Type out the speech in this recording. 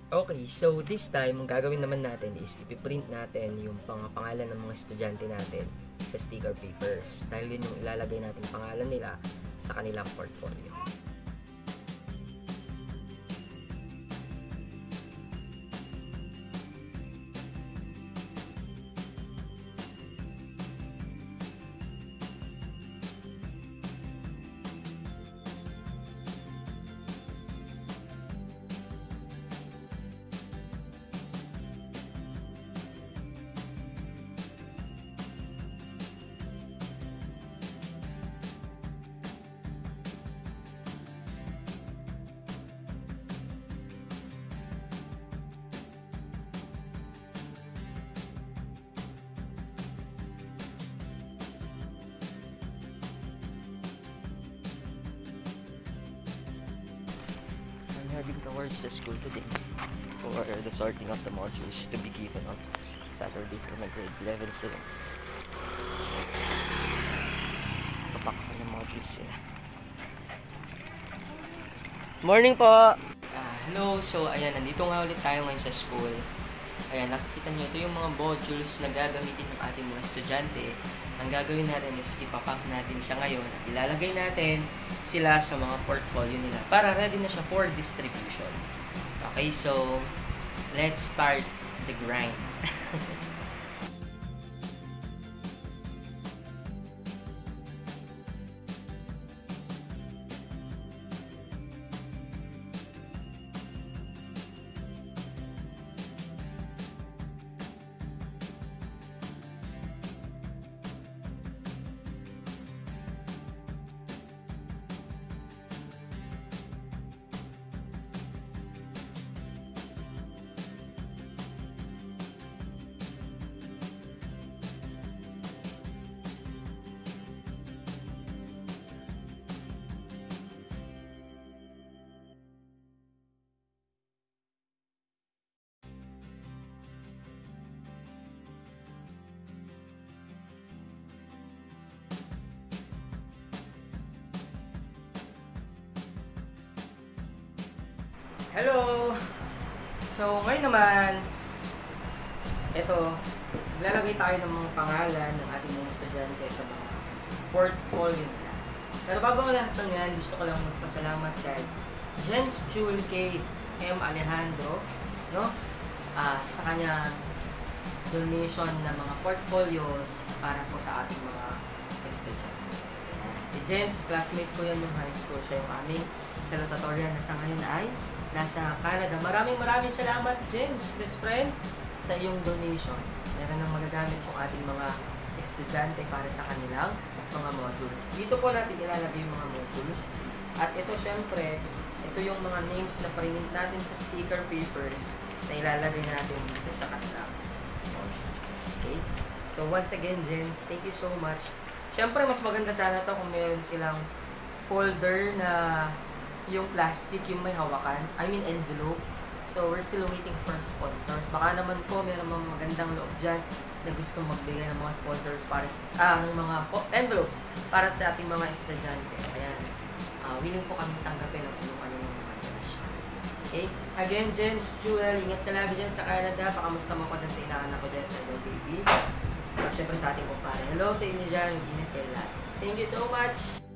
Okay, so this time, ang gagawin naman natin is ipiprint natin yung pangalan ng mga estudyante natin sa sticker papers. Dahil yun yung ilalagay natin pangalan nila sa kanilang portfolio. Heading towards the school today for the sorting of the modules to be given on Saturday for my grade 11 students. Papakan ng modules sila. Morning po! Hello! So ayan, nandito nga ulit tayo ngayon sa school. Ayan, nakikita nyo, ito yung mga modules na gagamitin ng ating mga estudyante. Ang gagawin natin is ipapack natin siya ngayon at ilalagay natin sila sa mga portfolio nila para ready na siya for distribution. Okay, so let's start the grind. Hello! So, ngayon naman, ito, lalagay tayo ng mga pangalan ng ating mga estudyante sa mga portfolio nila. Pero bago ang lahat ng yan, gusto ko lang magpasalamat kay Jens Jewel K. M. Alejandro, no? Sa kanya donation ng mga portfolios para po sa ating mga estudyante. Si Jens, classmate ko yan ng high school. Siya yung aming salutatorian na sa ngayon ay nasa Canada. Maraming salamat, James, best friend, sa iyong donation. Meron nang magagamit yung ating mga estudyante para sa kanilang mga modules. Dito po natin ilalagay yung mga modules. At ito, syempre, ito yung mga names na print natin sa sticker papers na ilalagay natin dito sa kanilang module. Okay? So, once again, Jens, thank you so much. Syempre, mas maganda sana to kung meron silang folder na yung plastic, yung may hawakan, I mean envelope. So, we're still waiting for sponsors. Baka naman po, meron mga magandang loob dyan na gustong magbigay ng mga sponsors para sa, ng mga envelopes para sa ating mga estudyante. Ayan. Willing po kami tanggapin ang ano ng mga donation. Okay? Again, Jens, Jewel, ingat ka lagi dyan sa Canada. Pakamusta mo ko dyan sa inaanak ko dyan sa Hello Baby. Siyempre sa ating kumpare. Hello sa inyo dyan. Ingat kayo lahat. Thank you so much!